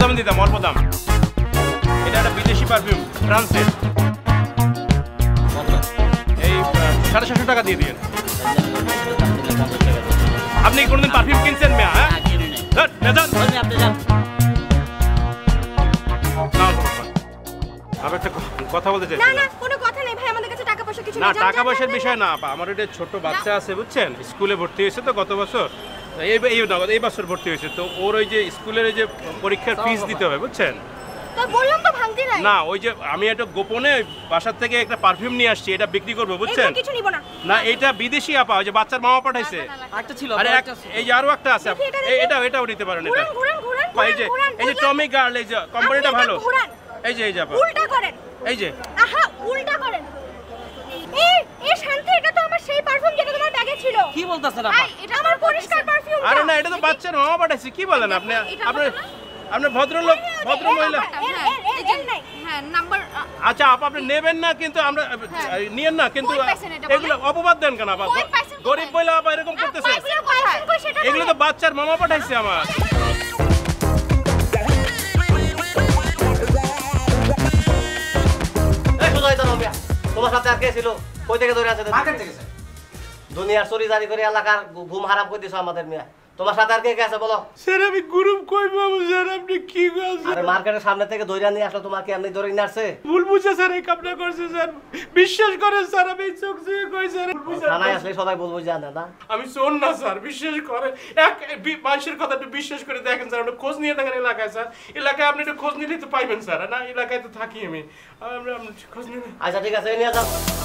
কম দিতাম, অল্প দাম। এটা একটা বিদেশি পারফিউম, ফ্রান্সের। এই 750 টাকা দিয়ে দিন। আপনি কোনোদিন পারফিউম কিনছেন মেয়া? হ্যাঁ, কথা বলতে চাইছি। না কোনো কথা নেই ভাই, আমাদের কাছে টাকা পয়সা কিছু নেই। না, টাকা পয়সার বিষয় না আপা, আমার একটা ছোট বাচ্চা আছে বুঝছেন, স্কুলে ভর্তি হয়েছে তো গত বছর, এই বছর ভর্তি হয়েছে, তো ওর ওই যে স্কুলের যে পরীক্ষার ফিস দিতে হবে বুঝছেন। তো বললাম তো ভাঙতি নাই। না, ওই যে আমি একটা গোপনে বাসার থেকে একটা পারফিউম নিয়ে আসছি, এটা বিক্রি করবো বুঝছেন। কিছু নিব না। না, এটা বিদেশি আপা, ওই যে বাচ্চার মামা পাঠাইছে। একটা ছিল, আরে এই যে আরো একটা আছে, এটাও নিতে পারেন। এটা এই যে টমি গার্ল, এই যে কোম্পানিটা ভালো। এই যে আপা উল্টা করেন, এই যে আহা উল্টা করেন। এই শান্তি, এটা তো আমার সেই পারফিউম যেটা তোমার ব্যাগে ছিল। কি বলতাছেন আপা? এটা আমার পরিষ্কার পারফিউম। আরে না, এটা তো বাচ্চার মামা পাঠাইছে। কি বলেন আপনি? আপনি ভদ্রলোক, ভদ্র মহিলা। হ্যাঁ নাম্বার। আচ্ছা আপা, আপনি নেবেন না কিন্তু আমরা নিয়েন না, কিন্তু এগুলো অপবাদ দেন কেন আপা? গরিব মহিলা আপা এরকম করতেছে। এগুলো তো বাচ্চার মামা পাঠাইছে আমার। তোমার সাথে আর কে ছিল? কই থেকে ধরে আছে? দুনিয়ার চুরি জারি করে এলাকার ঘুম হারাম করে দিছো আমাদের মিয়া। তোমার সাথে আর কে কে আছে বলো? স্যার আমি গ্রুপ কই পাবো স্যার, আপনি কি বলছেন? আরে মার্কেটের সামনে থেকে ধরে নিয়ে আসলো, তোমাকে এমনি ধরে নিয়ে আসছে? ভুল বুঝে স্যার এই কামটা করছে স্যার, বিশ্বাস করেন স্যার, আমি চোখ দিয়ে কই স্যার। থানায় আসলে সবাই বলবো জানে না আমি শোন না স্যার, বিশ্বাস করেন। এক মানুষের কথা একটু বিশ্বাস করে দেখেন স্যার, আপনি খোঁজ নিয়ে দেখেন এলাকায় স্যার। এলাকায় আপনি একটু খোঁজ নিলেই তো পাইবেন স্যার। না, এলাকায় তো থাকি আমি, আমরা খোঁজ নিবেন। আচ্ছা ঠিক আছে, নিয়ে যাও।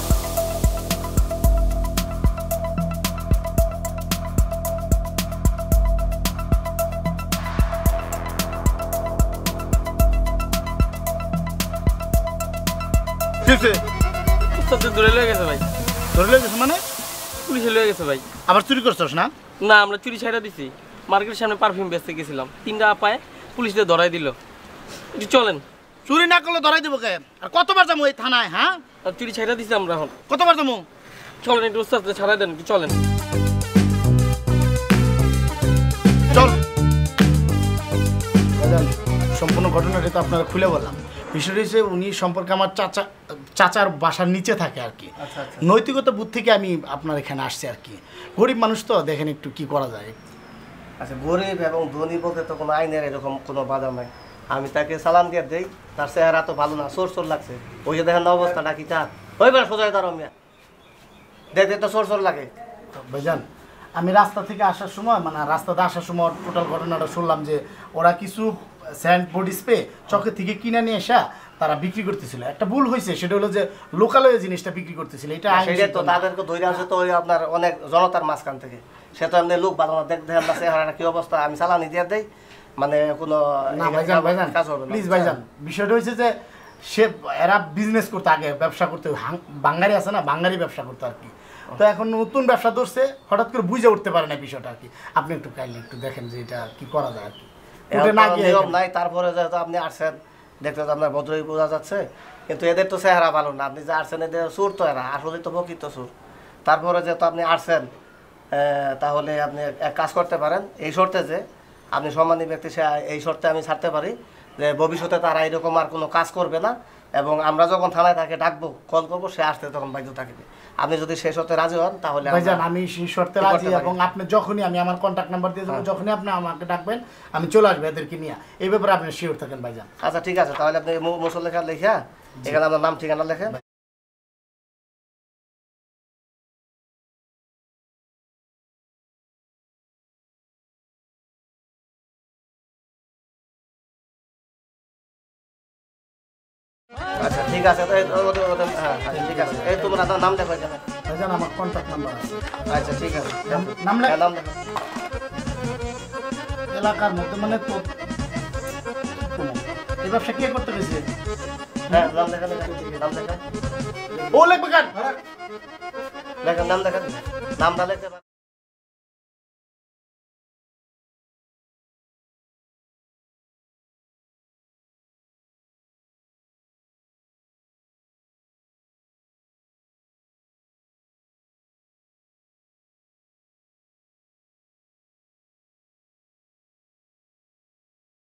ধরে লয়ে গেছে ভাই। ধরে লয়ে গেছে মানে? পুলিশে লয়ে গেছে ভাই। আবার চুরি করছস না? না, আমরা চুরি ছাইড়া দিছি। মার্কেটের সামনে পারফিউম বেচতে গেছিলাম, 3টা পায়ে পুলিশদের ধরাই দিল। একটু চলেন। চুরি না করলে ধরাই দেবো কে? আর কতবার যাবো এই থানায়? হ্যাঁ, আর চুরি ছাইড়া দিছি আমরা এখন। কতবার যাবো? চলেন, একটু উস্তাদ ছাড়াই দেন, একটু চলেন। চল। সম্পূর্ণ ঘটনাটা তো আপনারা খুলে বললাম। বিষয়টা হচ্ছে উনি সম্পর্কে আমার চাচার বাসার নিচে থাকে আর কি। নৈতিকতা বুদ্ধি থেকে আমি আপনার এখানে আসছি আর কি। গরিব মানুষ তো, দেখেন একটু কি করা যায়। আচ্ছা, গরিব এবং ধনী বলতে তো কোনো আইনের এরকম কোনো বাধা নাই। আমি তাকে সালাম দিয়ে দেই, তার চেহারা তো ভালো না, সোর লাগে। ওই যে দেখেন অবস্থাটা কি তার, ওই বেলা সোজাই তার মিয়া দেখতে তো সোর লাগে। ভাইজান, আমি রাস্তা থেকে আসার সময়, মানে রাস্তাতে আসার সময় টোটাল ঘটনাটা শুনলাম যে ওরা কিছু স্যান্ড বডি স্প্রে চকের থেকে কিনে নিয়ে এসে তারা বিক্রি করতেছিল। একটা ভুল হয়েছে, সেটা হলো যে লোকালয়ে জিনিসটা বিক্রি করতেছিল। এটা তো তাদেরকে ধরে আসে তো ওই আপনার অনেক জনতার মাঝখান থেকে, সে তো এমনি লোক ভালো না, দেখেন না চেহারাটা কি অবস্থা। আমি চালানি দিয়ে দেই, মানে কোনো কাজ হবে না প্লিজ ভাইজান। বিষয়টা হয়েছে যে সে এরা বিজনেস করতে, আগে ব্যবসা করতে, বাঙালি আছে না, বাঙালি ব্যবসা করতে আর কি। তো এখন নতুন ব্যবসা ধরছে, হঠাৎ করে বুঝে উঠতে পারে না বিষয়টা আর কি। আপনি একটু কাইন্ডলি একটু দেখেন যে এটা কি করা যায় আর কি। নাই তারপরে যেহেতু আপনি আসছেন, দেখতে তো আপনার ভদ্রই বোঝা যাচ্ছে, কিন্তু এদের তো চেহারা ভালো না। আপনি যে আসছেন, এদের সুর তো এরা আসলে তো প্রকৃত সুর। তারপরে যেহেতু আপনি আসছেন, তাহলে আপনি এক কাজ করতে পারেন, এই শর্তে যে আপনি সম্মানী ব্যক্তি, সে এই শর্তে আমি ছাড়তে পারি যে ভবিষ্যতে তারা এরকম আর কোনো কাজ করবে না, এবং আমরা যখন থানায় তাকে ডাকবো, কল করবো, সে আসতে তখন বাধ্য থাকবে। আপনি যদি সেই শর্তে রাজি হন তাহলে ভাইজান আমি সেই শর্তে রাজি, এবং আপনি যখনই, আমি আমার কন্ট্যাক্ট নাম্বার দিয়ে দেবো, যখনই আপনি আমাকে ডাকবেন আমি চলে আসবো এদেরকে নিয়ে। এই ব্যাপারে আপনি শিওর থাকেন ভাইজান। আচ্ছা ঠিক আছে, তাহলে আপনি মুসল লেখা লেখা এখানে আপনার নাম ঠিকানা লেখেন। আচ্ছা ঠিক আছে, হ্যাঁ ঠিক আছে। এই তোমার নাম লেখো এখানে। ভাইজান আমার কন্ট্যাক্ট নাম্বার আছে। আচ্ছা ঠিক আছে, নাম লেখা। নাম লেখা এলাকার মধ্যে, মানে তো এই ব্যবসা কে করতে গেছে? হ্যাঁ নাম লেখা, নাম লেখা। ও লেখবে কার লেখা, নাম লেখা, নামটা লেখতে